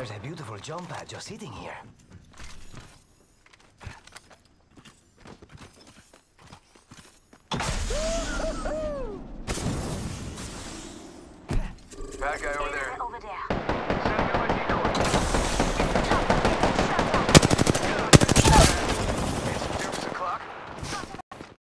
There's a beautiful jump pad just sitting here. Bad guy over there.